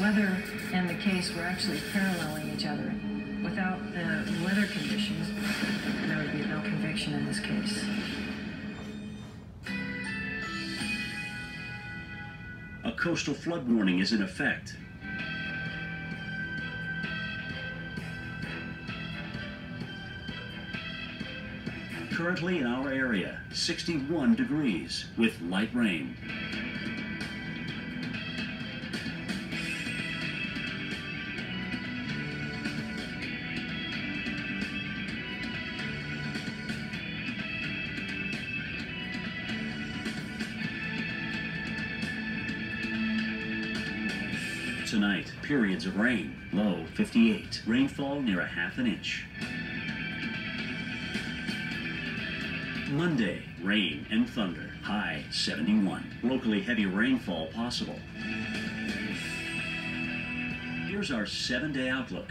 weather and the case were actually paralleling each other. Without the weather conditions, there would be no conviction in this case. A coastal flood warning is in effect. Currently in our area, 61 degrees with light rain. Tonight, periods of rain, low 58, rainfall near a ½ inch. Monday, rain and thunder, high 71. Locally heavy rainfall possible. Here's our 7-day outlook.